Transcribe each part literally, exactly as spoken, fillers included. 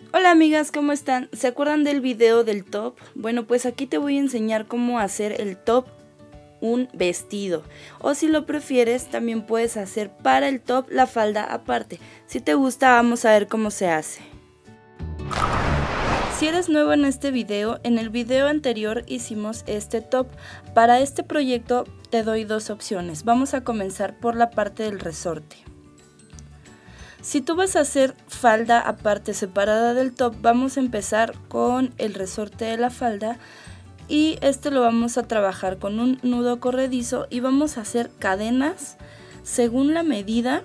Hola amigas, ¿cómo están? ¿Se acuerdan del video del top? Bueno, pues aquí te voy a enseñar cómo hacer el top un vestido, o si lo prefieres también puedes hacer para el top la falda aparte. Si te gusta, vamos a ver cómo se hace. Si eres nuevo en este video, en el video anterior hicimos este top. Para este proyecto te doy dos opciones. Vamos a comenzar por la parte del resorte. Si tú vas a hacer falda aparte separada del top, vamos a empezar con el resorte de la falda y este lo vamos a trabajar con un nudo corredizo y vamos a hacer cadenas según la medida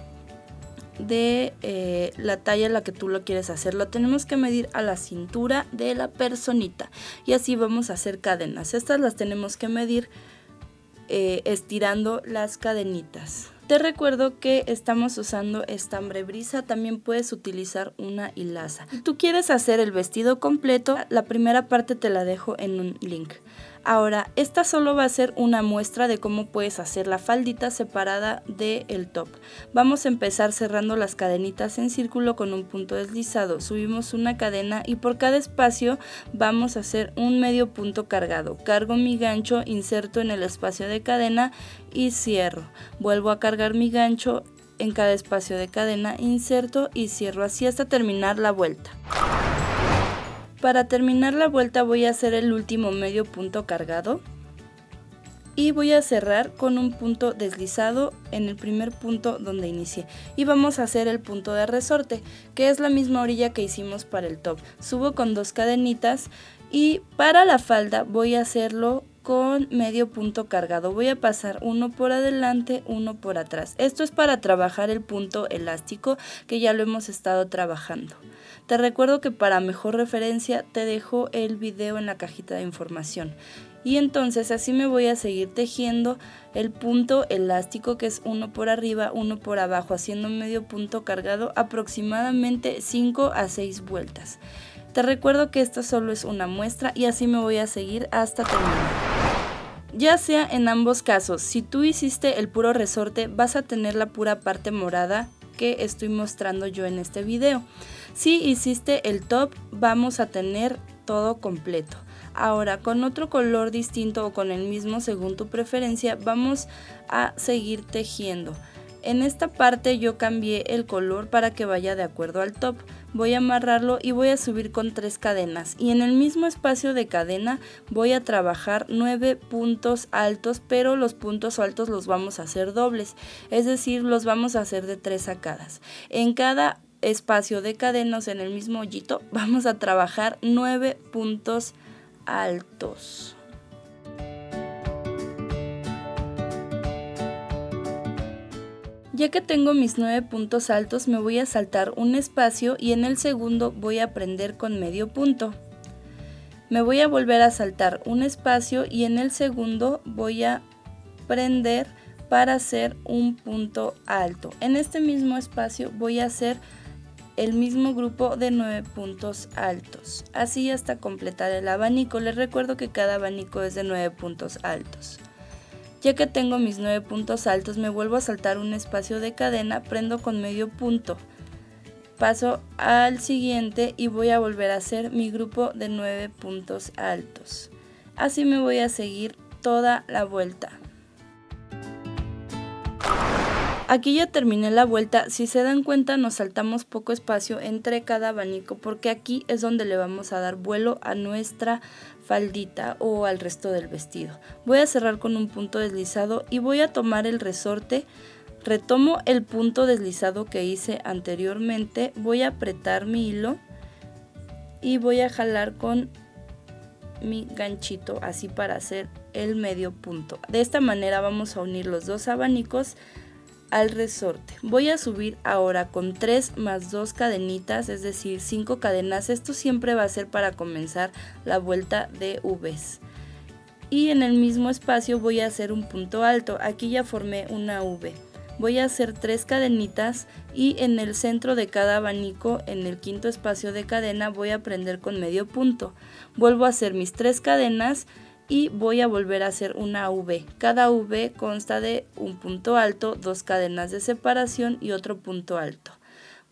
de eh, la talla en la que tú lo quieres hacer. Lo tenemos que medir a la cintura de la personita y así vamos a hacer cadenas. Estas las tenemos que medir eh, estirando las cadenitas. Te recuerdo que estamos usando estambre brisa, también puedes utilizar una hilaza. Si tú quieres hacer el vestido completo, la primera parte te la dejo en un link. Ahora, esta solo va a ser una muestra de cómo puedes hacer la faldita separada del top. Vamos a empezar cerrando las cadenitas en círculo con un punto deslizado. Subimos una cadena y por cada espacio vamos a hacer un medio punto cargado. Cargo mi gancho, inserto en el espacio de cadena y cierro. Vuelvo a cargar mi gancho en cada espacio de cadena, inserto y cierro, así hasta terminar la vuelta. Para terminar la vuelta voy a hacer el último medio punto cargado y voy a cerrar con un punto deslizado en el primer punto donde inicié y vamos a hacer el punto de resorte, que es la misma orilla que hicimos para el top. Subo con dos cadenitas y para la falda voy a hacerlo con medio punto cargado. Voy a pasar uno por adelante, uno por atrás. Esto es para trabajar el punto elástico que ya lo hemos estado trabajando. Te recuerdo que para mejor referencia te dejo el video en la cajita de información. Y entonces así me voy a seguir tejiendo el punto elástico, que es uno por arriba, uno por abajo, haciendo medio punto cargado aproximadamente cinco a seis vueltas. Te recuerdo que esta solo es una muestra y así me voy a seguir hasta terminar. Ya sea en ambos casos, si tú hiciste el puro resorte vas a tener la pura parte morada que estoy mostrando yo en este video. Si hiciste el top vamos a tener todo completo. Ahora con otro color distinto o con el mismo según tu preferencia vamos a seguir tejiendo. En esta parte yo cambié el color para que vaya de acuerdo al top. Voy a amarrarlo y voy a subir con tres cadenas y en el mismo espacio de cadena voy a trabajar nueve puntos altos, pero los puntos altos los vamos a hacer dobles, es decir, los vamos a hacer de tres sacadas. En cada espacio de cadenas, en el mismo hoyito, vamos a trabajar nueve puntos altos. Ya que tengo mis nueve puntos altos me voy a saltar un espacio y en el segundo voy a prender con medio punto. Me voy a volver a saltar un espacio y en el segundo voy a prender para hacer un punto alto. En este mismo espacio voy a hacer el mismo grupo de nueve puntos altos, así hasta completar el abanico. Les recuerdo que cada abanico es de nueve puntos altos. Ya que tengo mis nueve puntos altos me vuelvo a saltar un espacio de cadena, prendo con medio punto, paso al siguiente y voy a volver a hacer mi grupo de nueve puntos altos. Así me voy a seguir toda la vuelta. Aquí ya terminé la vuelta. Si se dan cuenta nos saltamos poco espacio entre cada abanico porque aquí es donde le vamos a dar vuelo a nuestra faldita o al resto del vestido. Voy a cerrar con un punto deslizado y voy a tomar el resorte, retomo el punto deslizado que hice anteriormente, voy a apretar mi hilo y voy a jalar con mi ganchito así para hacer el medio punto. De esta manera vamos a unir los dos abanicos al resorte. Voy a subir ahora con tres más dos cadenitas, es decir, cinco cadenas. Esto siempre va a ser para comenzar la vuelta de V's. Y en el mismo espacio voy a hacer un punto alto. Aquí ya formé una V. Voy a hacer tres cadenitas y en el centro de cada abanico, en el quinto espacio de cadena, voy a prender con medio punto. Vuelvo a hacer mis tres cadenas y voy a volver a hacer una V. Cada V consta de un punto alto, dos cadenas de separación y otro punto alto.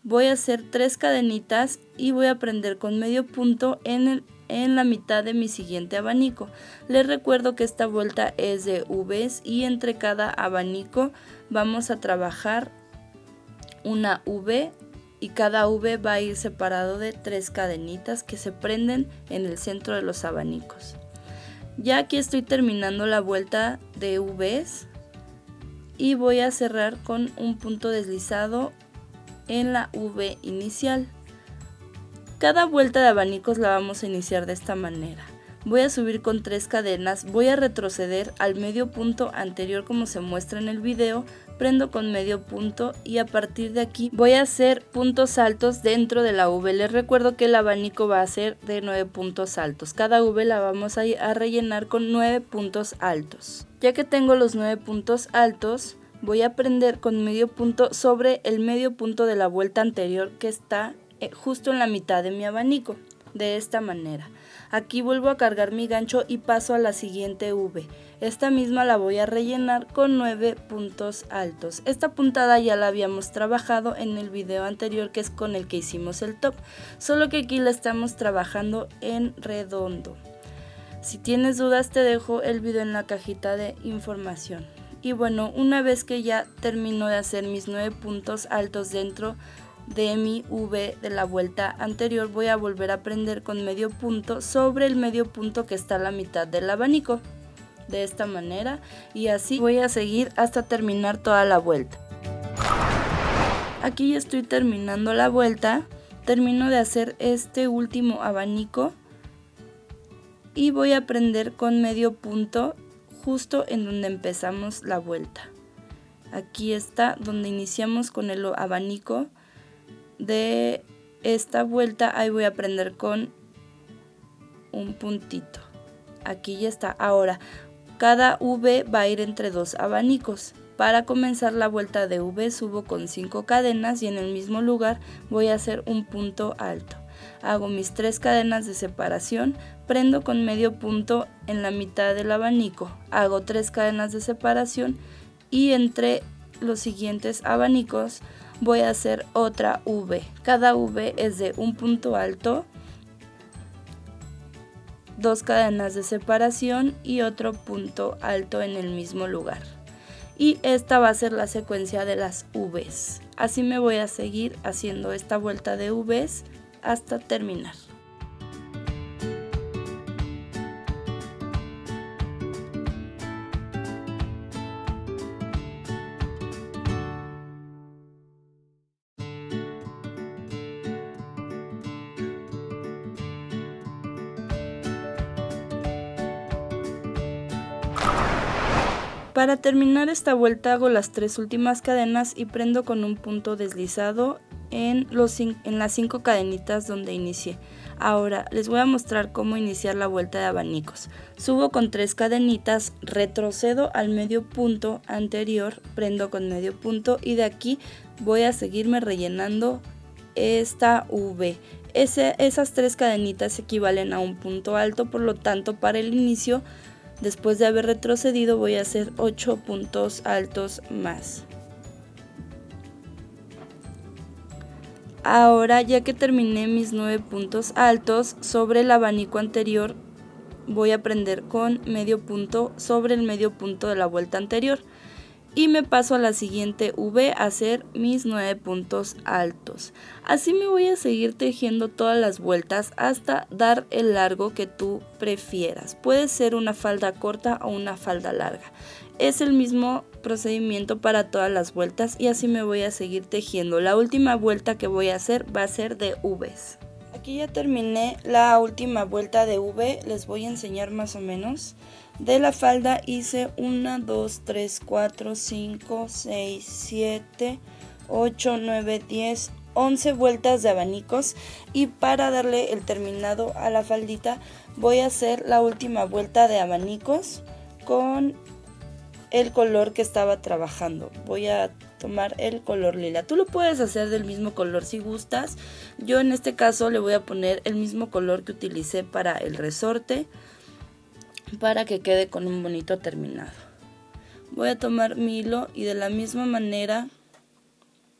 voy a hacer tres cadenitas y voy a prender con medio punto en, el, en la mitad de mi siguiente abanico. Les recuerdo que esta vuelta es de V's y entre cada abanico vamos a trabajar una V y cada V va a ir separado de tres cadenitas que se prenden en el centro de los abanicos. Ya aquí estoy terminando la vuelta de V's y voy a cerrar con un punto deslizado en la V inicial. Cada vuelta de abanicos la vamos a iniciar de esta manera. Voy a subir con tres cadenas, voy a retroceder al medio punto anterior como se muestra en el video, prendo con medio punto y a partir de aquí voy a hacer puntos altos dentro de la V. Les recuerdo que el abanico va a ser de nueve puntos altos. Cada V la vamos a, a rellenar con nueve puntos altos. Ya que tengo los nueve puntos altos, voy a prender con medio punto sobre el medio punto de la vuelta anterior que está justo en la mitad de mi abanico, de esta manera. Aquí vuelvo a cargar mi gancho y paso a la siguiente V. Esta misma la voy a rellenar con nueve puntos altos. Esta puntada ya la habíamos trabajado en el video anterior, que es con el que hicimos el top, solo que aquí la estamos trabajando en redondo. Si tienes dudas te dejo el video en la cajita de información. Y bueno, una vez que ya termino de hacer mis nueve puntos altos dentro de mi V de la vuelta anterior, voy a volver a prender con medio punto sobre el medio punto que está a la mitad del abanico, de esta manera, y así voy a seguir hasta terminar toda la vuelta. Aquí ya estoy terminando la vuelta, termino de hacer este último abanico y voy a prender con medio punto justo en donde empezamos la vuelta. Aquí está donde iniciamos con el abanico de esta vuelta, ahí voy a prender con un puntito. Aquí ya está. Ahora cada V va a ir entre dos abanicos. Para comenzar la vuelta de V subo con cinco cadenas y en el mismo lugar voy a hacer un punto alto. Hago mis tres cadenas de separación, prendo con medio punto en la mitad del abanico, hago tres cadenas de separación y entre los siguientes abanicos voy a hacer otra V. Cada V es de un punto alto, dos cadenas de separación y otro punto alto en el mismo lugar. Y esta va a ser la secuencia de las V's. Así me voy a seguir haciendo esta vuelta de V's hasta terminar. Para terminar esta vuelta hago las tres últimas cadenas y prendo con un punto deslizado en, los, en las cinco cadenitas donde inicié. Ahora les voy a mostrar cómo iniciar la vuelta de abanicos. Subo con tres cadenitas, retrocedo al medio punto anterior, prendo con medio punto y de aquí voy a seguirme rellenando esta V. Ese, esas tres cadenitas equivalen a un punto alto, por lo tanto para el inicio, después de haber retrocedido, voy a hacer ocho puntos altos más. Ahora, ya que terminé mis nueve puntos altos, sobre el abanico anterior voy a prender con medio punto sobre el medio punto de la vuelta anterior. Y me paso a la siguiente V a hacer mis nueve puntos altos. Así me voy a seguir tejiendo todas las vueltas hasta dar el largo que tú prefieras. Puede ser una falda corta o una falda larga. Es el mismo procedimiento para todas las vueltas y así me voy a seguir tejiendo. La última vuelta que voy a hacer va a ser de V's. Aquí ya terminé la última vuelta de V, les voy a enseñar más o menos. De la falda hice uno, dos, tres, cuatro, cinco, seis, siete, ocho, nueve, diez, once vueltas de abanicos y para darle el terminado a la faldita voy a hacer la última vuelta de abanicos con el color que estaba trabajando. Voy a tomar el color lila. Tú lo puedes hacer del mismo color si gustas. Yo en este caso le voy a poner el mismo color que utilicé para el resorte, para que quede con un bonito terminado. Voy a tomar mi hilo y de la misma manera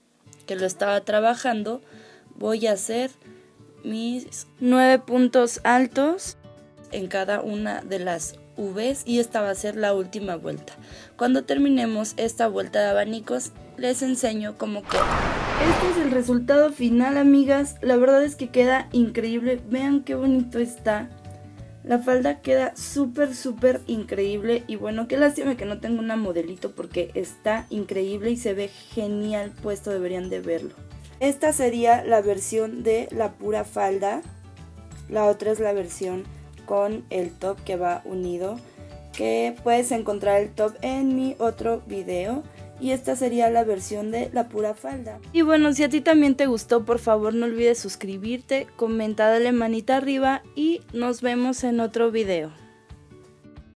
que lo estaba trabajando, voy a hacer mis nueve puntos altos en cada una de las V's y esta va a ser la última vuelta. Cuando terminemos esta vuelta de abanicos, les enseño cómo queda. Este es el resultado final, amigas. La verdad es que queda increíble. Vean qué bonito está. La falda queda súper, súper increíble. Y bueno, qué lástima que no tengo una modelito porque está increíble y se ve genial puesto. Deberían de verlo. Esta sería la versión de la pura falda. La otra es la versión con el top que va unido, que puedes encontrar el top en mi otro video, y esta sería la versión de la pura falda. Y bueno, si a ti también te gustó, por favor no olvides suscribirte, comenta, dale manita arriba y nos vemos en otro video.